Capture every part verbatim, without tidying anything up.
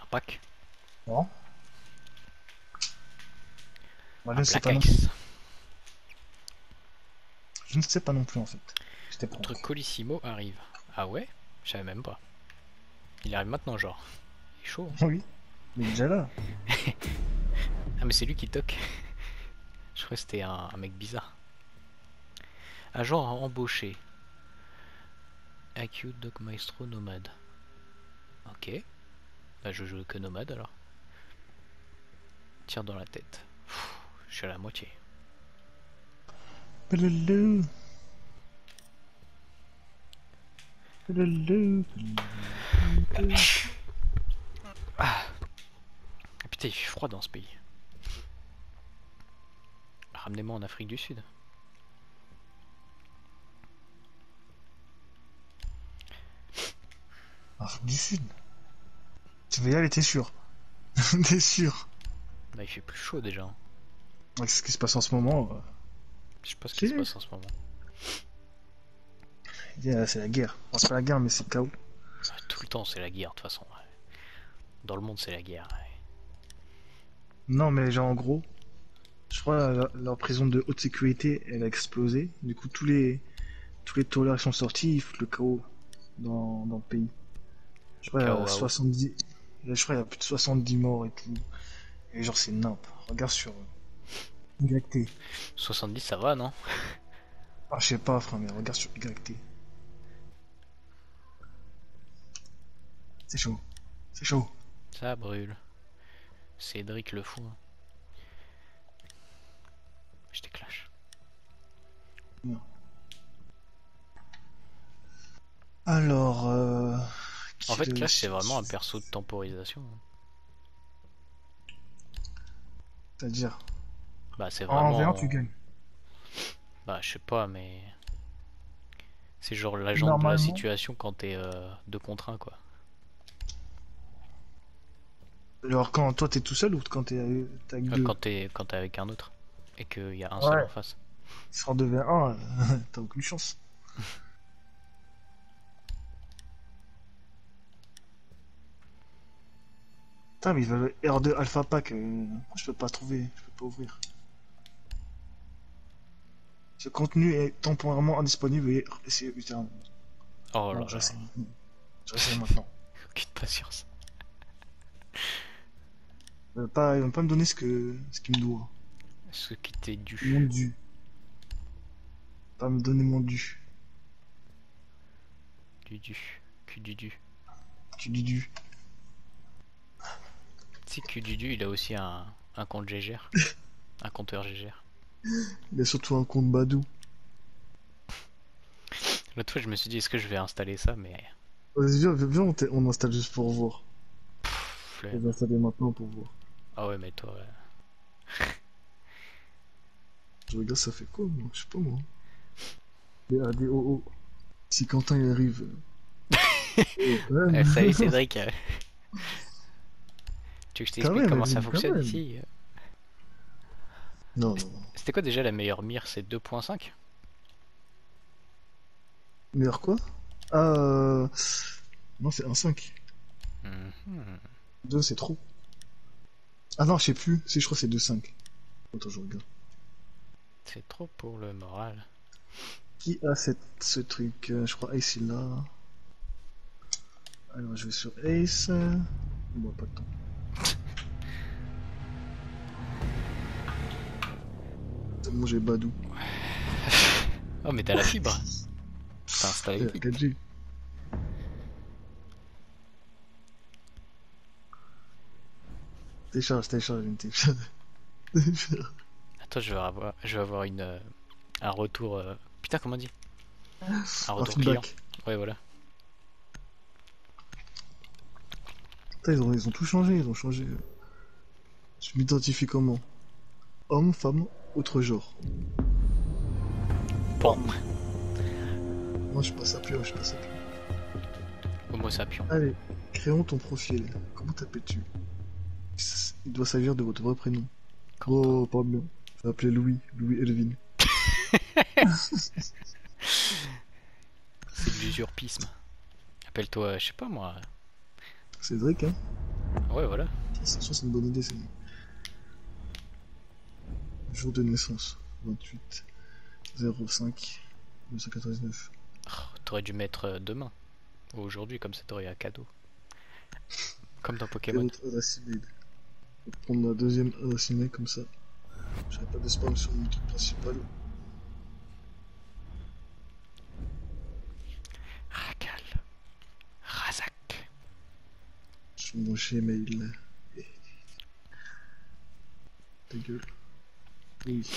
pack. Non. Moi, je Un ne sais black pas non plus. ice. Je ne sais pas non plus en fait. J'étais prêt. Notre Colissimo arrive. Ah ouais? Je savais même pas. Il arrive maintenant genre. Il est chaud. Hein. Oui. Mais déjà là. Ah mais c'est lui qui toque. Je crois que c'était un, un mec bizarre. Agent embauché. Acute Doc Maestro Nomade. Ok. Bah je joue que Nomade alors. Tire dans la tête. Pff, je suis à la moitié. Pelelou. Pelelou. Ah putain il fait froid dans ce pays. Ramenez-moi en Afrique du Sud. Afrique du Sud. Tu vas y aller, t'es sûr? T'es sûr? Bah il fait plus chaud déjà. Hein. Avec ce qui se passe en ce moment. euh, Je sais pas ce qui se Si. passe en ce moment. Yeah, c'est la guerre. Enfin, c'est pas la guerre, mais c'est le chaos. Ah, tout le temps c'est la guerre de toute façon. Ouais. Dans le monde c'est la guerre. Ouais. Non, mais genre en gros, je crois la- leur prison de haute sécurité, elle a explosé. Du coup, tous les tous les taulards qui sont sortis, ils foutent le chaos dans, dans le pays. Je crois il y a K O A O. soixante-dix, je crois il y a plus de soixante-dix morts et tout. Et genre c'est nimp. Regarde sur Y T. soixante-dix ça va non? Ah, je sais pas, frère, mais regarde sur Y T. C'est chaud. C'est chaud. Ça brûle. Cédric le fou. Hein. Je t'éclash. Non. Alors, euh... En fait qui le Clash c'est cherche. vraiment un perso de temporisation. Hein. C'est-à-dire, Bah c'est en V un, vraiment... tu gagnes. Bah je sais pas mais... C'est genre l'agent de la Normalement. situation quand t'es euh, deux contre un quoi. Alors, quand toi t'es tout seul ou quand t'es avec t'es avec Euh, deux? Quand t'es quand t'es avec un autre. Et qu'il y a un seul Ouais. en face. Si en deux v un, euh, t'as aucune chance. Putain, mais ils veulent R deux Alpha Pack. euh, Je peux pas trouver, je peux pas ouvrir. Ce contenu est temporairement indisponible et essayez ultérieurement. Oh Non, là là. j'essaie maintenant. J'essaie maintenant. Aucune patience. Ils veulent pas, ils veulent pas me donner ce que, ce qu'ils me doivent. Ce qui t'est Mon dû. dû. Pas me donner mon dû. Du dû. Q du dû. Tu dis dû. Si Q du dû il a aussi un, un compte G G R. Un compteur G G R. Il y a surtout un compte Badou. L'autre fois je me suis dit est-ce que je vais installer ça mais... Vas-y, viens, viens, viens, on, t'est- on installe juste pour voir. Pff, On flemme. va installer maintenant pour voir. Ah ouais mais toi... Ouais. Je regarde, ça fait quoi, moi? Je sais pas, moi. D A D O O. Si Quentin il arrive. euh, Oh, quand Eh, même. salut Cédric. Tu veux que je Quand t'explique même, comment ça Evelyne, quand fonctionne même. ici? Non, non, non. C'était quoi déjà la meilleure mire? C'est deux point cinq? Meilleur quoi? Ah, euh... Non, c'est un cinq. Mhm. deux, c'est trop. Ah non, je sais plus. Si, je crois que c'est deux cinq. Attends, je regarde. C'est trop pour le moral. Qui a cette, ce truc? Euh, Je crois Ace il l'a. Alors, je vais sur Ace. Bon, pas de temps. C'est bon, j'ai Badou. Oh mais t'as la fibre. T'as installé Et vite. quatre G. Télécharge, télécharge, une télécharge. Attends je vais avoir, je vais avoir une, euh, un retour... euh, Putain comment on dit? Un Un retour client. feedback. Ouais voilà. Putain, ils ont, ils ont tout changé, ils ont changé. Je m'identifie comment? Homme, femme, autre genre. Bon. Moi, je passe à plus, je passe à plus. Homo sapiens. Allez, créons ton profil. Comment t'appelles-tu? Il doit s'agir de votre vrai prénom. Oh, pas bien. Je vais appeler Louis, Louis Elvin. C'est de l'usurpisme. Appelle-toi, je sais pas moi. Cédric, hein? Ouais, voilà. Ça, c'est une bonne idée, c'est jour de naissance, vingt-huit zéro cinq mille neuf cent quatre-vingt-dix-neuf. Oh, t'aurais dû mettre euh, demain. Ou aujourd'hui, comme ça t'aurais eu un cadeau. Comme dans Et Pokémon. votre adresse email. Je vais prendre ma deuxième adresse email comme ça. J'avais pas de spam sur mon truc principal. Rakal. Razak. Sur mon Gmail. Et... ta gueule. Oui.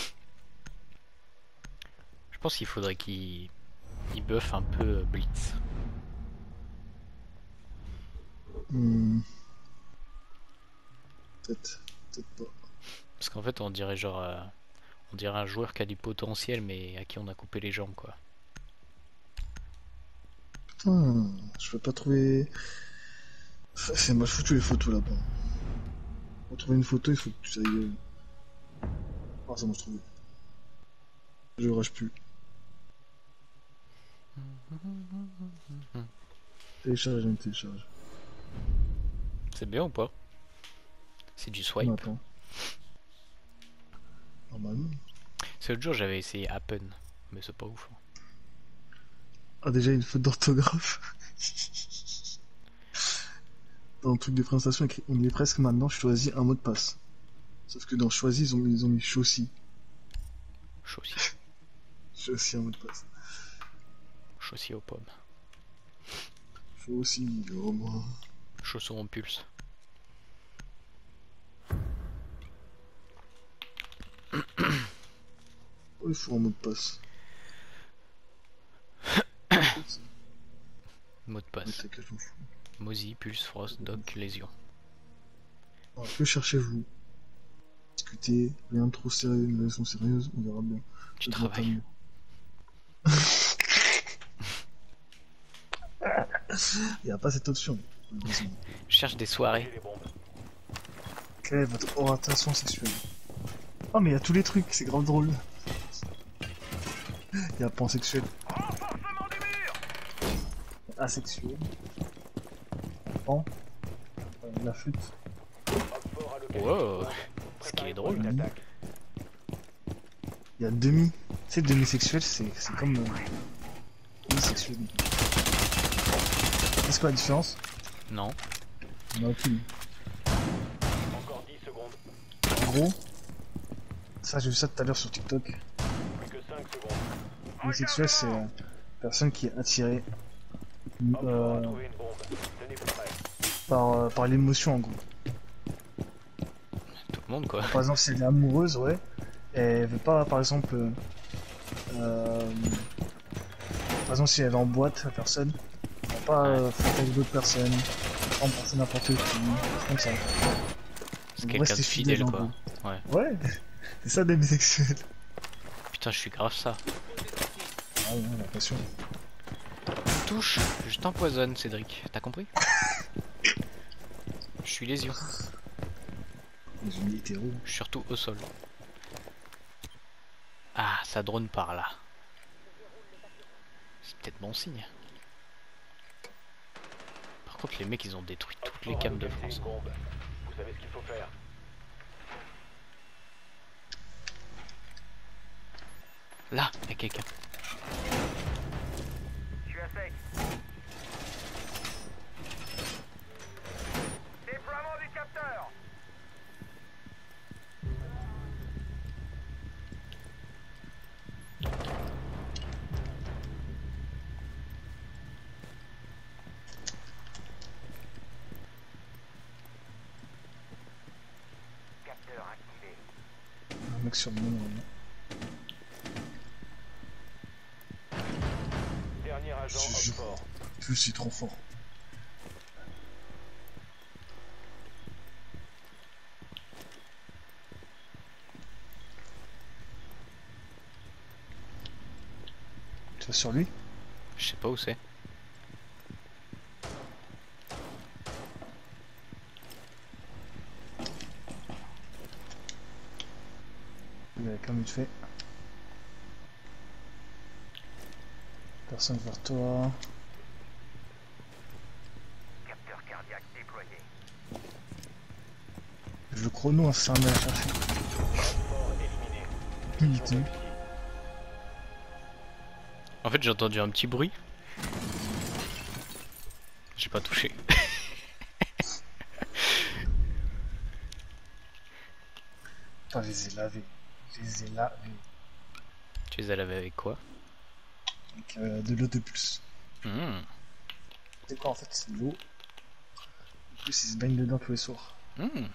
Je pense qu'il faudrait qu'il il buff un peu euh, Blitz. Hmm. Peut-être. Peut-être pas. Parce qu'en fait, on dirait genre. euh, on dirait un joueur qui a du potentiel, mais à qui on a coupé les jambes, quoi. Putain, je peux pas trouver. C'est mal foutu les photos là-bas. Pour trouver une photo, il faut que tu ailles. euh, Ah, ça m'a trouvé. Je rage plus. Télécharge, je télécharge. C'est bien ou pas? C'est du On swipe. attend. Normalement. C'est l'autre jour, j'avais essayé Happen, mais c'est pas ouf. hein. Ah, déjà une faute d'orthographe. Dans le truc de présentation, écrit, on y est presque maintenant, choisis un mot de passe. Sauf que dans choisis, ils ont, ils ont mis chaussy. Chaussy. Chaussy un mot de passe. Chaussy aux pommes. Chaussy, oh moi. Chaussons en pulse. Oh, il faut un mot de passe. Mot de Mais passe. t'as qu'à, je m'en fous. Mozy, pulse, frost, doc, lésion. Alors, que cherchez-vous? Discuter, rien de trop sérieux, une relation sérieuse, on verra bien. Tu Le grand travailles. amour. Il n'y a pas cette option. malheureusement. Je cherche des soirées. Quelle est votre orientation sexuelle? Oh, mais il y a tous les trucs, c'est grave drôle. Il y a pansexuel, asexuel, pan, euh, la flûte, Wow. Ce qui est drôle. demi. Il y a demi. Tu sais, demi-sexuel, c'est c'est comme euh, demi-sexuel. Qu'est-ce que la différence? Non. On a aucune. Encore dix secondes. En gros, ça j'ai vu ça tout à l'heure sur TikTok. Plus que cinq secondes. Demi-sexuel, c'est euh, personne qui est attirée Op four a euh, trouvé une bombe. Tenez-vous prêts. par, euh, par l'émotion en gros. Tout le monde, quoi. Par exemple, si elle est amoureuse, ouais, et elle veut pas, par exemple, euh, euh, par exemple, si elle est en boîte, la personne, elle va pas euh, faire avec d'autres personnes, pas embrasser n'importe qui, comme ça. C'est En quelqu'un vrai, de c'est fidèle, fidèle, en quoi. gros. Ouais. Ouais, c'est ça des bisexuels. Putain, je suis grave ça. Ah ouais, la passion. Touche, je t'empoisonne, Cédric. T'as compris? Je suis lésion. Les unis hétéros. Je suis surtout au sol. Ah, ça drone par là. C'est peut-être bon signe. Par contre, les mecs, ils ont détruit toutes les cams de France. Une bombe. Vous savez ce qu'il faut faire. Là, il y a quelqu'un. Je suis à sec. Déploiement du capteur. Capteur activé. Un mec sur le monde, vraiment. Dernier agent Je suis- Op four. Je suis trop fort. Tu vas sur lui? Je sais pas où c'est. Il est comme il fait. Personne vers toi. Capteur cardiaque déployé. le chrono, hein, ça en est à chercher. Fort éliminé. Il était où? En fait, j'ai entendu un petit bruit. J'ai pas touché. Putain, je les ai lavés. Je les ai lavés. Tu les as lavés avec quoi? Avec euh, de l'eau de plus. Mmh. C'est quoi en fait? C'est de l'eau. En plus, ils se baignent dedans tous les soirs. Mmh.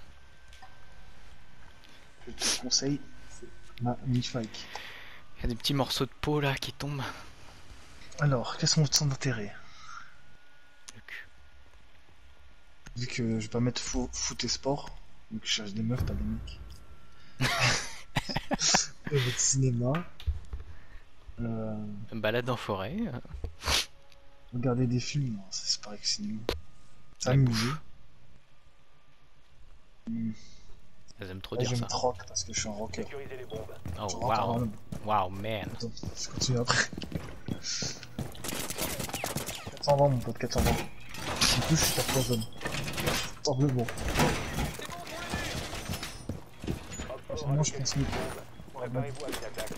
Le petit conseil, c'est magnifique. Il y a des petits morceaux de peau là qui tombent. Alors, quels sont son intérêt? Le cul. Vu que je vais pas mettre fo foot et sport, vu que je cherche des meufs, pas des mecs. Et le cinéma. Euh, Une balade en forêt. euh, regarder des films, non, ça c'est pareil que cinéma. La S'amuser. Hmm. Elles aiment trop Là, dire je vais ça. mettre rock parce que je suis un rocker. Sécurisez les bombes. Oh Je rentre en wow. random. Wow man. Attends, je continue après. quatre cent vingt mon pote, quatre cent vingt. Si touche, je tape la zone. Simplement. Op four Moi a je localisé pense une mieux. bombe. Préparez-vous à une attaque.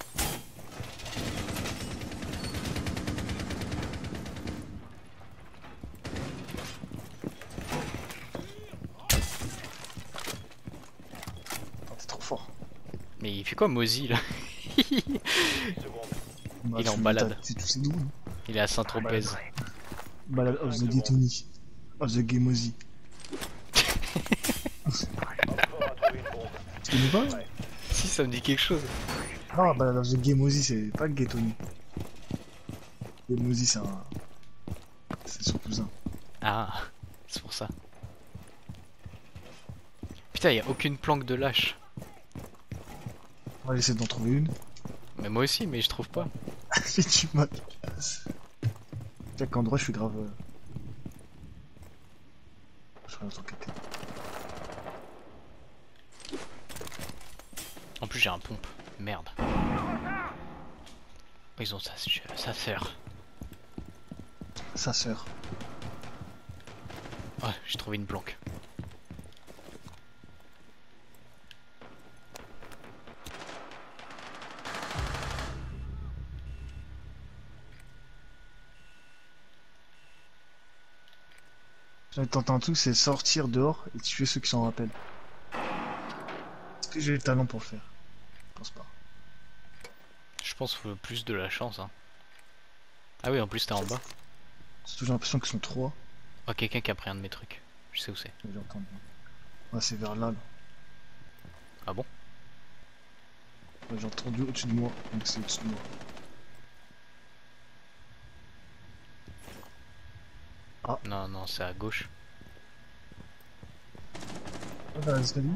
Oh, t'es trop fort. Mais il fait quoi Mozi là? dix secondes. Bah, Il est en tu- balade. t'as- C'est tous ces nouveaux. Il est à Saint-Tropez. Balade of the Ghetoni. Of the Gemozi. Op four a trouvé une bombe. Tu connais pas? Ouais. Si, ça me dit quelque chose. Non, Balade of the Gemozi, c'est pas le Ghetoni. Gemozi, c'est un. C'est son cousin. Ah, c'est pour ça. Putain, y a aucune planque de lâche. On va essayer d'en trouver une. Mais moi aussi, mais je trouve pas. J'ai du mal. Chaque endroit, je suis grave. euh, Je suis grave enquêté. En plus, j'ai un pompe. Merde. Ils ont sa, sa sœur. Sa sœur. Ouais, j'ai trouvé une planque. J'en ai tenté un truc, c'est sortir dehors et tuer ceux qui s'en rappellent. Est-ce que j'ai le talent pour le faire? Je pense pas. Je pense qu'il faut plus de la chance. Hein. Ah oui, en plus, t'es en bas. Surtout j'ai l'impression qu'ils sont trois. Oh, quelqu'un qui a pris un de mes trucs. Je sais où c'est. J'ai entendu. Ouais, c'est vers là. là. Ah bon? Ouais, j'ai entendu au-dessus de moi. Donc c'est au-dessus de moi. Non, non, c'est à gauche. Ah, vers l'escalier.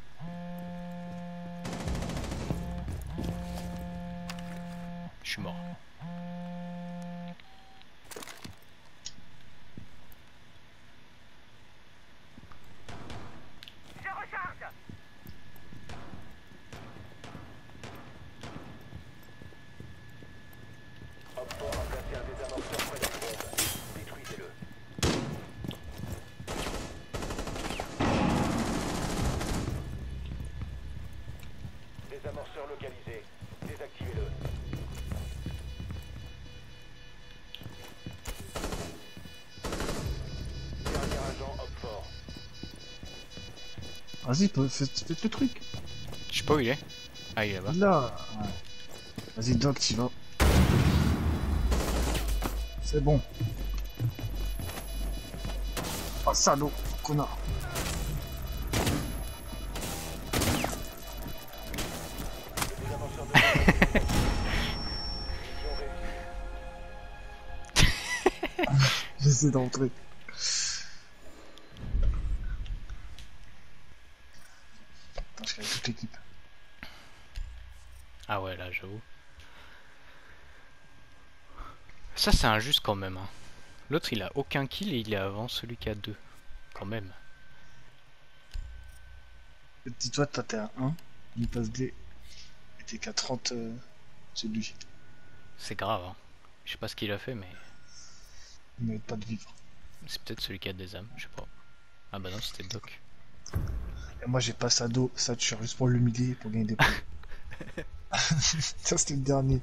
Je suis mort. Je recharge. Op four a placé un désamorceur près d'une bombe. Détruisez-le. Désamorceur localisé. Désactivez-le. Dernier agent Op four. Vas-y, peux- faites, faites le truc. Je sais pas où il est. Ah, il est là-bas. Là. Ouais. Vas-y, Doc, t'y vas. C'est bon. Oh, salaud, connard. Le désamorceur de mission réussie. J'essaie d'entrer. Attends, je avec toute l'équipe. Ah ouais, là, j'avoue. Ça, c'est injuste quand même. Hein. L'autre, il a aucun kill et il est avant celui qui a deux. Quand même. Dis-toi, toi, t'es à un, une passe D, et t'es qu'à trente, euh, c'est lui. C'est grave. Hein. Je sais pas ce qu'il a fait, mais Il mérite pas de vivre. c'est peut-être celui qui a des âmes. Je sais pas. Ah bah non, c'était Doc. Et moi j'ai pas ça d'eau, ça tue juste pour l'humilier, pour gagner des points. Ça c'était le dernier.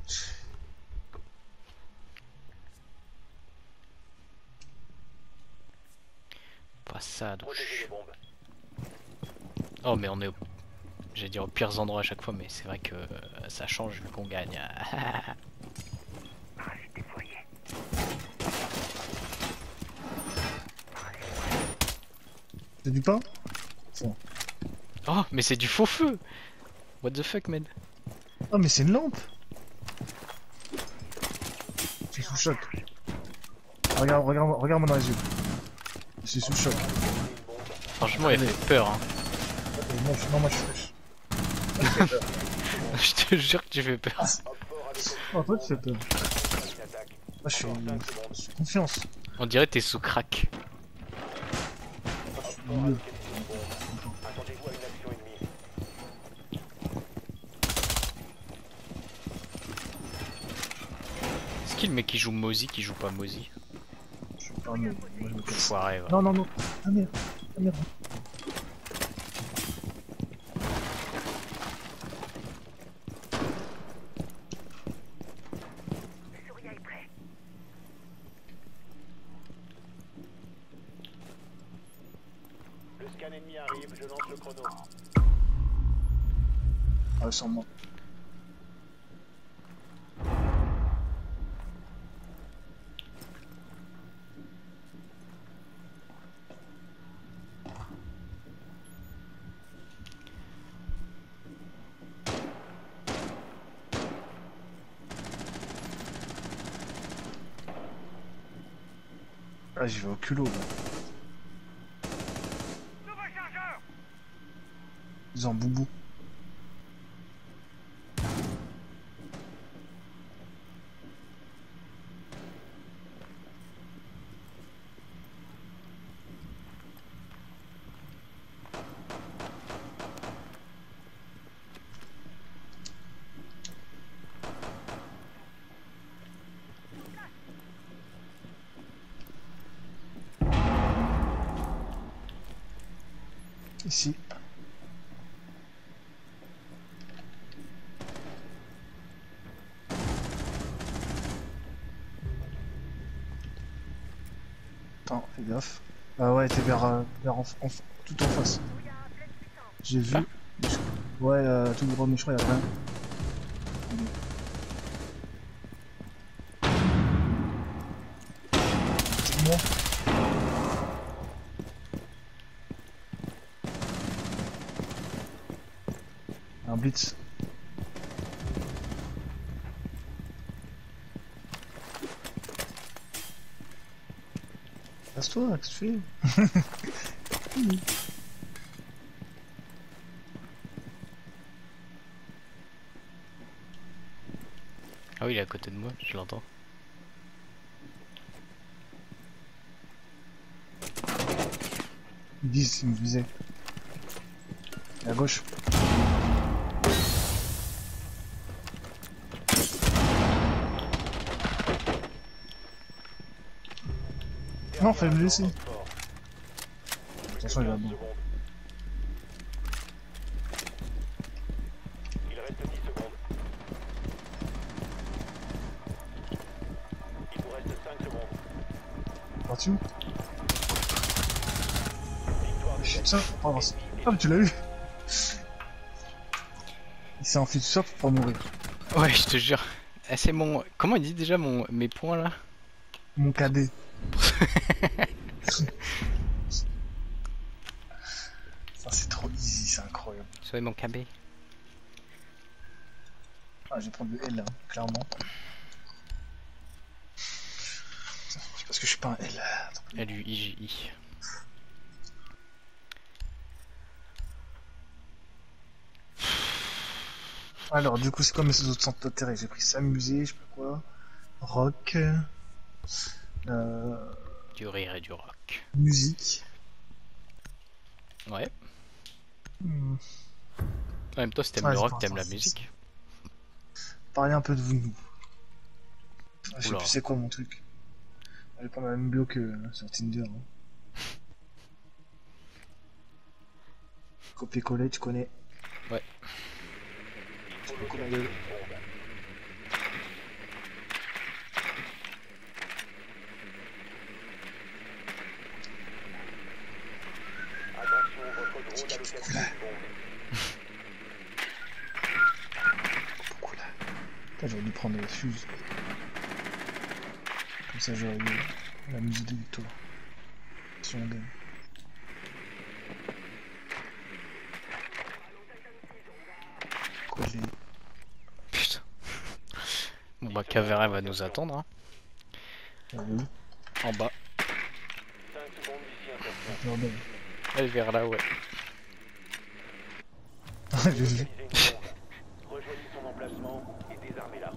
Pas ça, Protégez les douche. bombes. Oh, mais on est au... J'allais dire aux pires endroits à chaque fois, mais c'est vrai que euh, ça change vu qu'on gagne. C'est du pain? Oh, mais c'est du faux feu! What the fuck, man? Oh mais c'est une lampe! Je suis sous choc. Regarde, regarde, regarde-moi dans les yeux. Je suis sous choc. Franchement, il fait peur, hein. Et moi, je... Non, moi je suis fraîche. Je te jure que tu fais peur. Oh, toi tu fais peur. Moi je suis, je suis confiance. On dirait que t'es sous crack. Mieux. Attendez-vous à une action ennemie. Est-ce qu'il le mec qui joue Mozy qui joue pas Mozy? Je suis pas mieux. Moi je me casse. Foiré, va. Non, non, non. Ah merde. Ah merde. Le scan ennemi arrive, je lance le chrono. Ah, sans moi. Ah, j'y vais au culot là. Ils ont boubou. Ici. Attends, fais gaffe. Ah ouais, t'es vers, euh, vers en, en- tout en face. J'ai vu. Ah. Ouais, euh, tout droit, mais je crois qu'il y a rien. C'est moi. Un blitz. Passe-toi, qu'est-ce que tu fais? Ah oui, il est à côté de moi, je l'entends. Ils disent, ils me visaient. À gauche. Non, fallait me laisser. Attention, il va bon. Il reste dix secondes. Il vous reste cinq secondes. Parti où? Victoire de Chut, ça, pour avancer. Ah, mais tu l'as eu! Il s'est enfui tout ça pour pas mourir. Ouais, je te jure. Ah, c'est mon... Comment il dit déjà mon... mes points là? Mon cadet. Ça, c'est trop easy, c'est incroyable. Soyez mon K B. Ah, je vais prendre le L, hein, clairement. C'est parce que je suis pas un L. L U I G I. Alors, du coup, c'est comme ces autres centres d'intérêt. J'ai pris s'amuser, je sais pas quoi. Rock. Euh, Du rire et du rock. musique. Ouais. Hmm. En même temps, si t'aimes Ouais, le c'est rock, pas t'aimes ça, la c'est musique. Parler un peu de vous, nous. Je sais Oula. plus c'est quoi mon truc. J'ai pas le même bio que euh, sur Tinder. Hein. Copier-coller, tu connais. Ouais. Tu peux coller le- Attention, votre drone a localisé une bombe. Pourquoi là? Putain, j'aurais dû prendre la fuse. Comme ça, j'aurais eu la musique de victoire. Si on gagne. Coller. Putain. Bon bah Cavera va nous attendre hein. Ah oui. En bas. cinq secondes d'ici insertion. Non, ben. Elle est vers là ouais. Ah, je l'ai. Localisez une bombe. Rejoignez son emplacement et désarmez-la.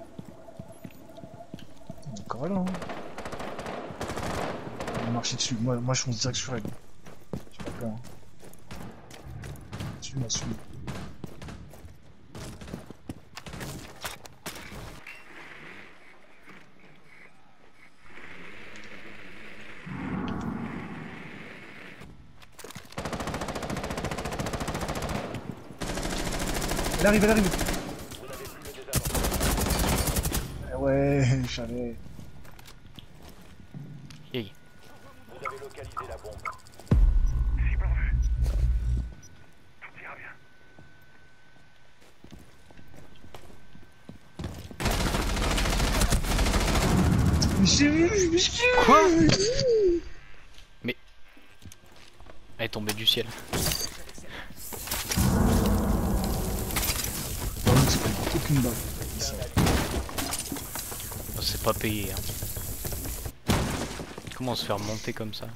Encore là. Hein. On va marcher dessus. Moi, moi je fonce direct sur elle. J'ai pas peur. Hein. Suis-moi, suis. Elle arrive, elle arrive. Vous n'avez plus le désamorceur. Eh ouais, je savais. Hey. Vous avez localisé la bombe. Mais chérie, mais chérie. Quoi? Elle est tombée du ciel. Par contre, c'est pas aucune balle. Oh, c'est pas payé hein. Comment se faire monter comme ça?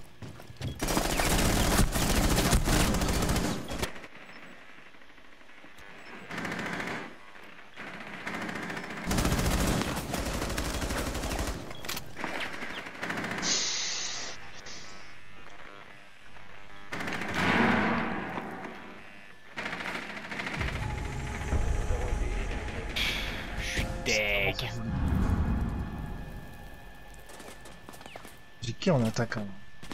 Je suis deg. J'ai qui en attaquant?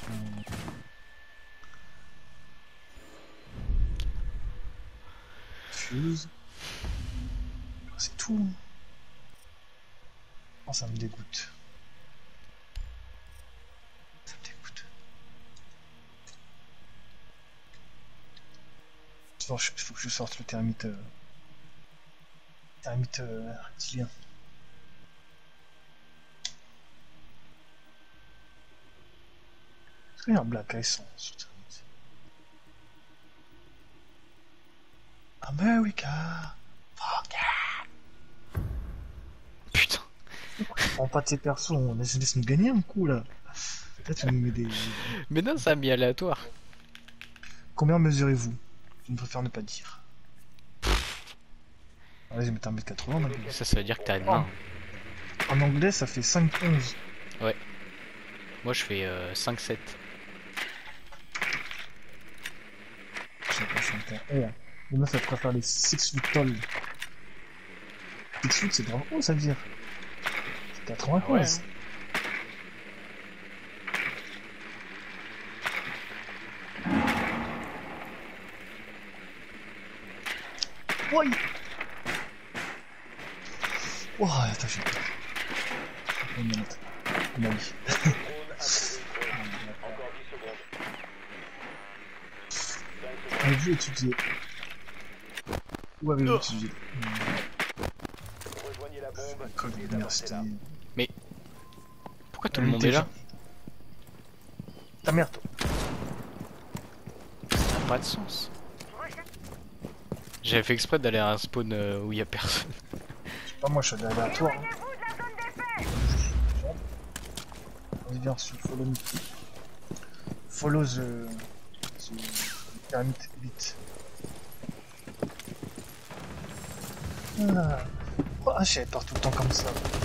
Fuse. C'est tout. Oh, ça me dégoûte. Ça me dégoûte. Il faut que je sorte le thermite. Euh... Thermite euh, reptilien. Est-ce qu'il y a un Black Eye sur sur thermite? America! Fuck yeah! Putain. On prend pas de ces persos, on laisse, laisse nous gagner un coup là. Là tu nous mets des. Mais non, ça a mis aléatoire. Combien mesurez-vous? Je ne préfère ne pas dire. Vas-y, mets un mètre quatre-vingts maintenant. Ça, ça veut dire que t'as une main. En anglais, ça fait cinq onze. Ouais. Moi, je fais euh, cinq sept. Je sais pas, cinq ans. Eh, les meufs, elles préfèrent les six foot tall. six foot, c'est vraiment haut, ça veut dire. C'est quatre-vingt-quinze. Ouais. Oh, attends, j'ai peur. On m'a dit. Drone a trouvé une bombe. Encore dix secondes. cinq secondes. Avez-vous étudié? Où avez-vous étudié? Rejoignez la bombe École et d'université. désamorcez-la. Pourquoi tout le monde est là? Ta mère, toi. Ça n'a pas de sens. J'avais fait exprès d'aller à un spawn euh, où il y a personne. Pas moi, je suis allé aléatoire. Hein. Vas-y, viens, sur follow me. Follow the. the pyramid elite. Ah, oh, j'avais peur tout le temps comme ça.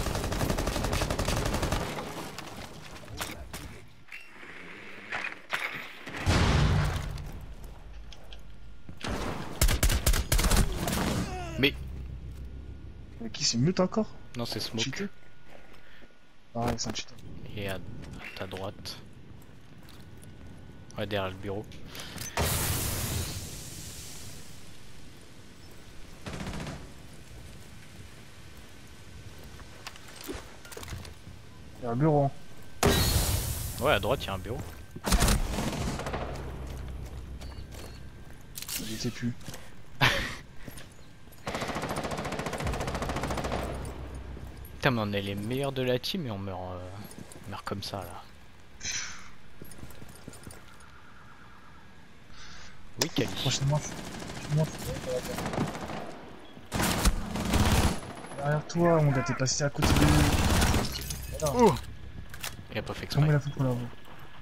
Mais Mais qui c'est mute encore? non, c'est Smoke. Cheaté? Ah ouais, c'est un cheater. Et à, à ta droite. Ouais, derrière le bureau. Il y a un bureau. Ouais, à droite, il y a un bureau. Je sais plus. Putain, mais on est les meilleurs de la team et on meurt, euh, on meurt comme ça là. Oui, Kali. Prochainement, je moi, derrière toi, mon gars, t'es passé à côté de lui. Voilà. Oh, il a pas fait Comment il exprès. a fait pour l'avoir?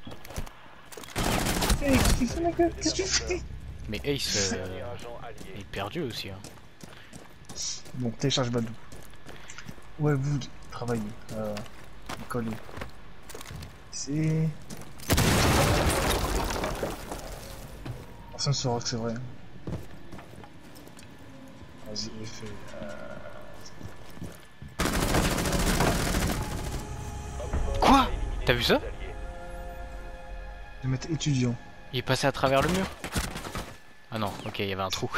Hey, qu'est-ce que tu fais, mon gars? Qu'est-ce que tu fais? Mais Ace, Dernier euh, agent allié. il est perdu aussi. Hein. Bon, télécharge Badou. Ouais, vous, travaillez. Euh, collez. C'est... Personne ne saura que c'est vrai. Vas-y, effet. Euh... Quoi? T'as vu ça? Je vais mettre étudiant. Il est passé à travers le mur? Ah non, ok, il y avait un trou.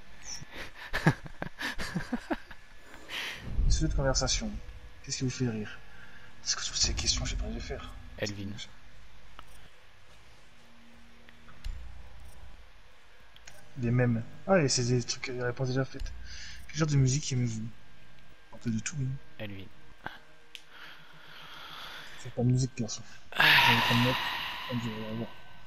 Sujet de conversation. Qu'est-ce qui vous fait rire? Parce que toutes ces questions, j'ai pas envie de faire. Elvin. Des mêmes. Ah, et c'est des trucs, des réponses déjà faites. Quel genre de musique aimez-vous? Un peu de tout, oui. Elvin. C'est pas de musique, garçon. J'ai envie de mettre. On dirait, on va voir.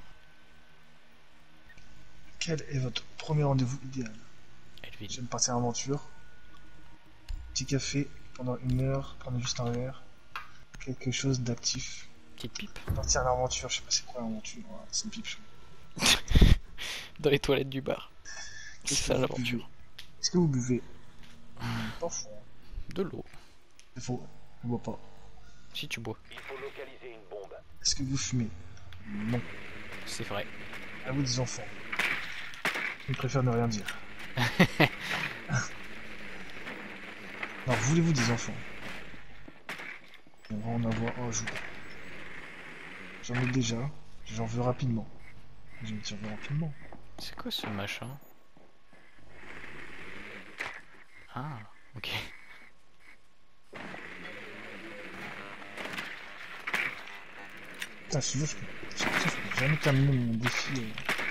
Quel est votre premier rendez-vous idéal? Elvin. J'aime partir en aventure. Petit café pendant une heure, prendre juste un verre. Quelque chose d'actif. Petite pipe. Partir à l'aventure, je sais pas c'est quoi l'aventure. Ouais, c'est une pipe. Dans les toilettes du bar. C'est Qu'est-ce ça que vous l'aventure. buvez? Est-ce que vous buvez? Hmm, Pas faux. Hein. De l'eau. C'est faux. Je bois pas. Si tu bois. Il faut localiser une bombe. Est-ce que vous fumez? Non. C'est vrai. À vous des enfants. Je préfère ne rien dire. Alors, voulez-vous des enfants? On va en avoir un jour. J'en ai déjà. J'en veux rapidement. Je me tire rapidement. C'est quoi ce machin? Ah, ok. Putain, celui-là, je peux... putain, je peux jamais terminer mon défi. Euh...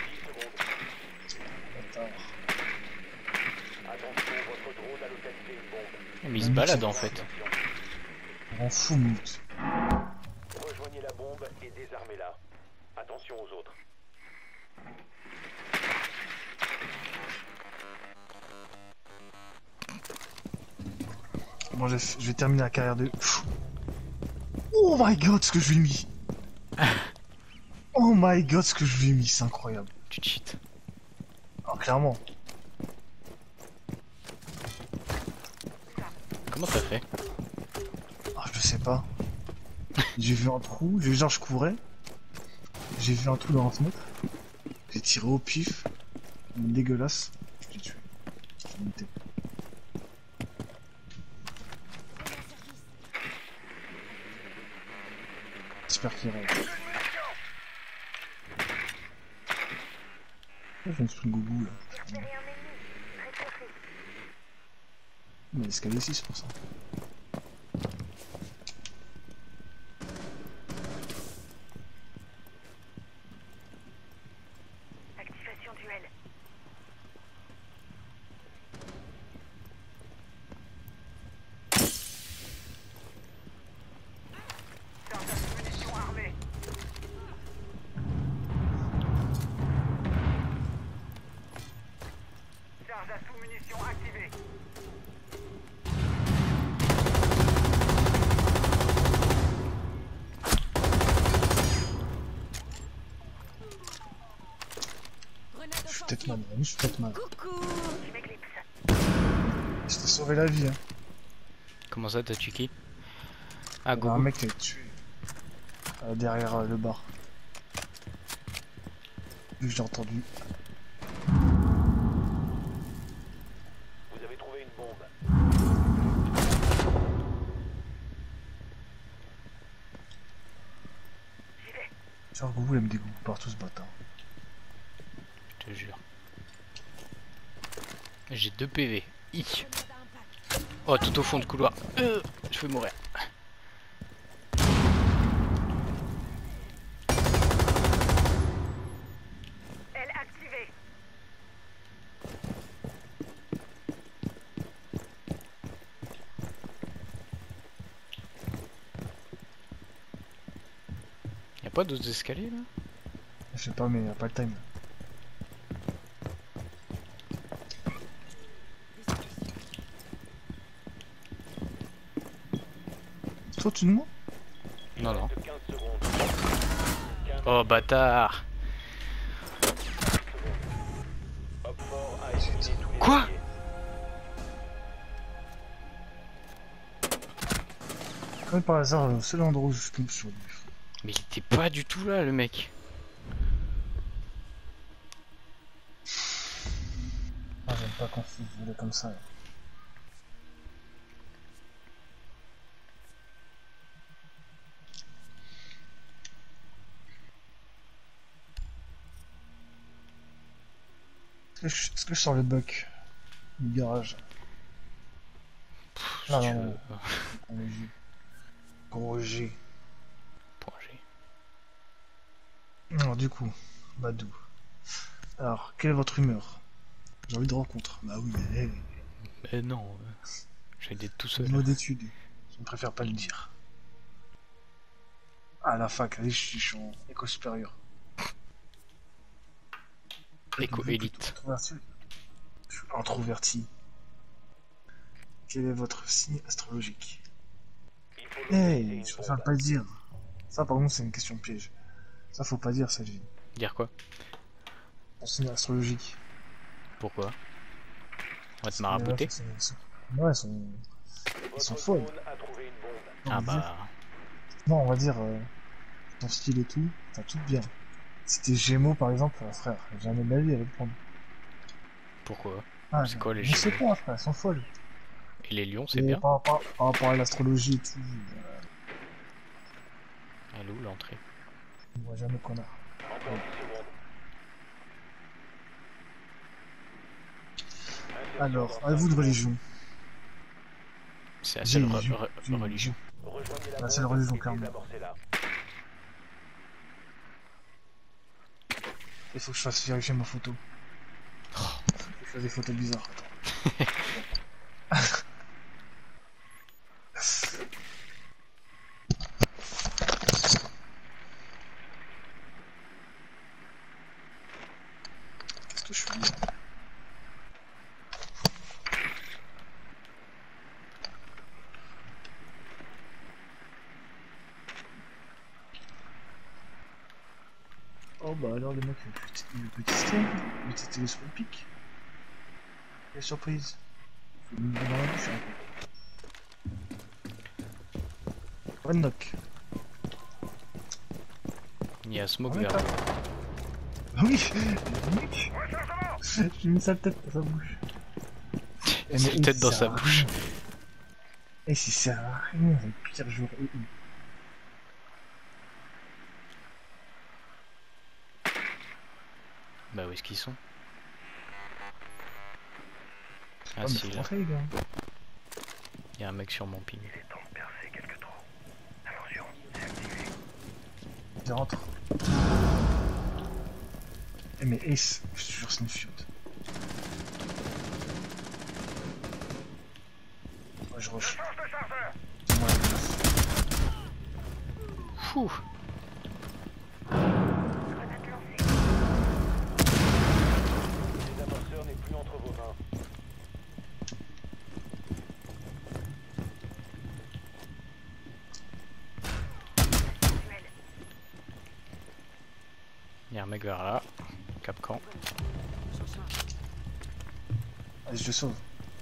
Bâtard. Attention, votre drone a localisé une bombe. Mais il se balade en fait. On m'en fout, minute. Rejoignez la bombe et désarmez-la. Attention aux autres. Bon, je vais, je vais terminer la carrière de... Oh my god, ce que je lui ai mis. Oh my god, ce que je lui ai mis, c'est incroyable. Tu cheats. Ah, clairement. Comment t'as fait? Ah, je sais pas. J'ai vu un trou, j'ai genre je courais. J'ai vu un trou dans la fenêtre. J'ai tiré au pif. Dégueulasse. Je l'ai tué. Je l'ai muté. J'espère qu'il rêve. Oh, j'ai une spring gougou là. Mais l'escalier ici, c'est pour ça. Activation duel. Charge à munitions armée. Charge à sous-munitions activée. Je suis peut-être mal, je suis peut-être mal. Coucou. Je m'éclipse. Je t'ai sauvé la vie, hein. Comment ça t'as tué qui? Ah, Il y a un go. mec qui a tué euh, derrière euh, le bar. Vu que j'ai entendu. Vous avez trouvé une bombe. J'y vais. Genre Gougou, elle me dégoûte partout ce bâtard. Je te jure. J'ai deux P V. Hic. Oh, tout au fond du couloir. Euh, je vais mourir. pas d'autres escaliers là? Je sais pas, mais y a pas le time. Toi, tu nous mens? Non, non. quinze secondes. Oh bâtard! Hop fort a éliminé tous les Quoi? alliés. Comme par hasard, le seul endroit où je tombe sur lui. Mais il était pas du tout là le mec. Ah, j'aime pas quand il voulait comme ça. Est-ce que, je... Est-ce que je sors le buck du garage? Pff, Non, si tu non, veux. non. Gros G. Gros G. Point G. Alors du coup, Badou. Alors, quelle est votre humeur? J'ai envie de rencontre. Bah oui, mais Mais non, euh, j'ai d'être tout seul. mot d'études. Je ne préfère pas le dire. À la fac, allez, je suis je suis en école supérieure. Éco Vous, élite. plutôt introverti? Je suis introverti. Quel est votre signe astrologique? Il faut Eh, localiser une je préfère bombe. pas le dire. Ça, par contre, c'est une question piège. Ça, faut pas dire, ça, vie. Dire quoi? Ton signe astrologique. Pourquoi? On va te Les marabouter? meufs, c'est- c'est- Ouais, elles sont... Votre sont folles. drone a trouvé une bombe. on Ah va dire- bah... Non, on va dire... euh, ton style et tout, t'as tout bien. Si t'es Gémeaux, par exemple, euh, frère, jamais de la vie, elle va te prendre. Pourquoi? Ah, C'est quoi, les je sais Gémeaux? pas, frère, elles sont folles. Et les lions, c'est Et bien? Par, rapport- par rapport à l'astrologie et tout, euh, Elle est où l'entrée? on voit jamais connard. Encore dix secondes. Insertion Alors, dans à vous cinq de religion. C'est la seule J'ai- re- j'ai- re- j'ai- religion. Rejoignez la La seule bombe religion, et clairement. désamorcez-la. Il faut que je fasse vérifier ma photo. Oh. Faut que je fasse des photos bizarres. Qu'est-ce que je fais là? Oh bah alors le mec, le petit, le petit stem, le petit télescopique. Quelle surprise. Faut me mettre dans la bouche, hein. One knock. Il y a Smoke Ah, vers d'accord. Ah oui, le mec. J'ai mis sa tête dans sa bouche. Eh, C'est mais il peut-être dans sert sa à bouche. rien. Et si ça sert à rien, c'est le pire jour. Eh, eh. Bah où est-ce qu'ils sont? Ah, Ah mais si, faut là. rentrer, les gars. Il y a un mec sur mon ping. Il rentre. Eh mais Ace, je te jure c'est une fiote. Moi je rush. Moi, Fouh. Le désamorceur n'est plus entre vos mains. Il y a un mec vers là. Capcan. allez, je le sauve.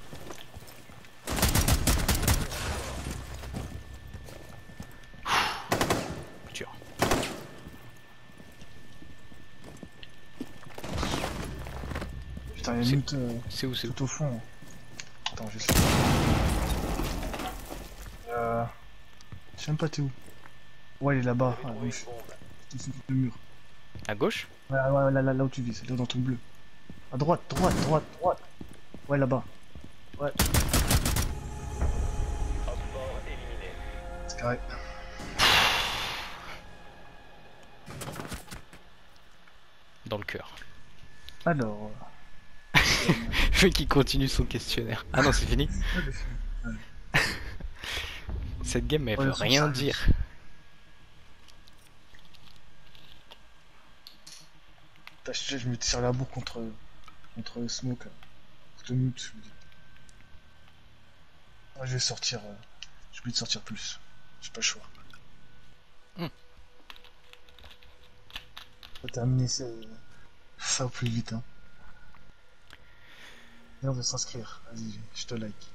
Dur. Putain, il y a C'est- une loot euh, C'est où, c'est où? tout au fond. Attends, je sais. Euh... Je sais même pas t'es où. Ouais, il est là-bas, Vous à avez trouvé gauche. une bombe. Tout sous le mur. À gauche? Ouais, ouais, là, là, là où tu vis, c'est là dans ton bleu. À droite, droite, droite, droite. Ouais, là-bas. Ouais, Hop fort éliminé. c'est carré. Dans le cœur. Alors... Le mec qui continue son questionnaire. Ah non, c'est fini. euh, Cette game elle Ouais, veut son rien service. dire. Putain, je, je me tire la bourre contre, contre Smoke. Contre Mute, je me dis. Ah, je vais sortir. Euh... J'ai oublié de sortir plus. J'ai pas le choix. Hmm. On va terminer ça, ça au plus vite. Hein. Et on va s'inscrire. Vas-y, je te like.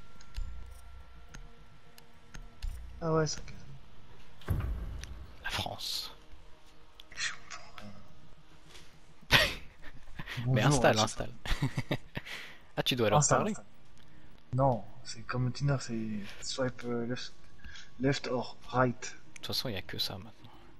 Ah ouais, ça casse. La France. Je suis content. Bonjour, Mais installe, ouais, installe. Ah, tu dois leur Installe, parler. installe. Non, c'est comme Tinder, c'est swipe euh, left, left or right. De toute façon, il n'y a que ça maintenant.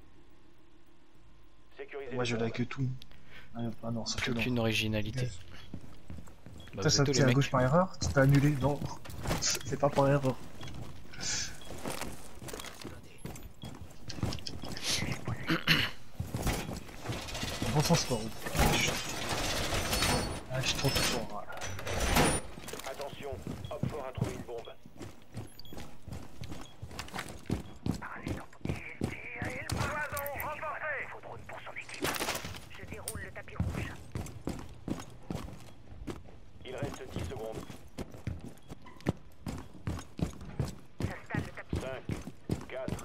Sécurisez Moi les je bombes. like tout. Ah, ah non, ça Plus fait aucune originalité. Yes. Bah, Ça, vous ça êtes tous tient les à gauche mecs. par erreur, tu t'es annulé. Non, c'est pas par erreur. Bon sens sport. Ah, je suis trop fort. Attention, Hop fort a trouvé une bombe. Cloison renforcée. Faut drone pour son équipe. Je déroule le tapis rouge. Il reste dix secondes. J'installe le tapis. cinq, quatre.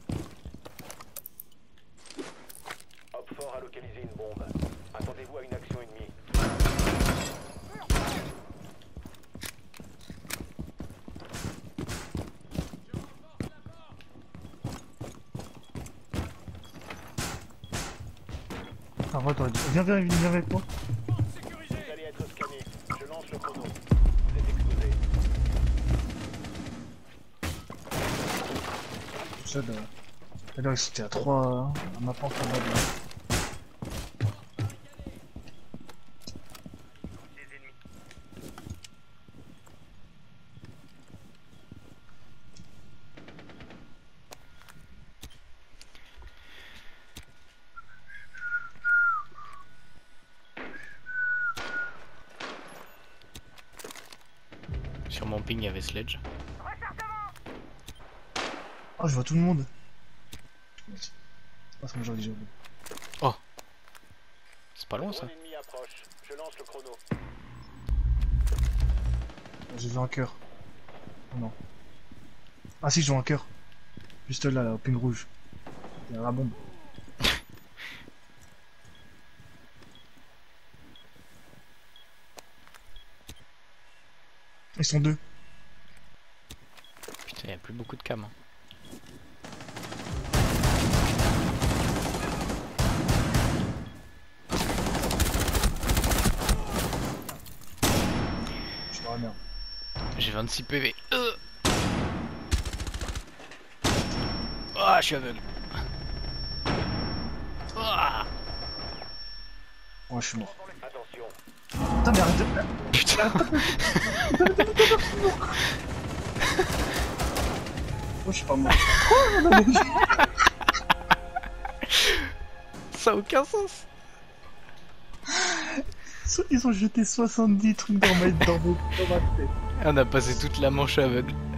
Hop fort a localisé une bombe. Attendez-vous à une action ennemie. Ah, ouais, t'aurais dit. Viens, viens, viens avec moi. Vous allez être scanné. Je lance le chrono. Vous êtes exposé. Tout ça, de... Alors, c'était à trois. À ma porte, en bas de... Des ennemis. Sur mon ping, il y avait Sledge. Oh, je vois tout le monde. Ah, c'est moi, j'aurais déjà oublié. C'est pas loin ça. Drone ennemi approche. Je lance le chrono. J'ai vu un cœur. Oh non. Ah si, je vois un cœur. Juste là, là, au ping rouge. Il y a la bombe. Ils sont deux. Putain, il n'y a plus beaucoup de cam. Hein. Je suis dans la merde. J'ai vingt-six P V. Euh. Ah, je suis aveugle. Ah. Oh, je suis mort. Attention. Putain, mais arrête de... Putain. Oh, je suis pas mort. Ça a aucun sens. Ils ont jeté soixante-dix trucs dans ma, dans ma, dans ma tête. On a passé toute la manche aveugle.